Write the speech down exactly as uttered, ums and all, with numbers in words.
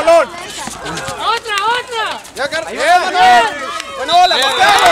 balón. ¡Otra, otra! Ya, Carlos. Bien, Manuel. Bueno, la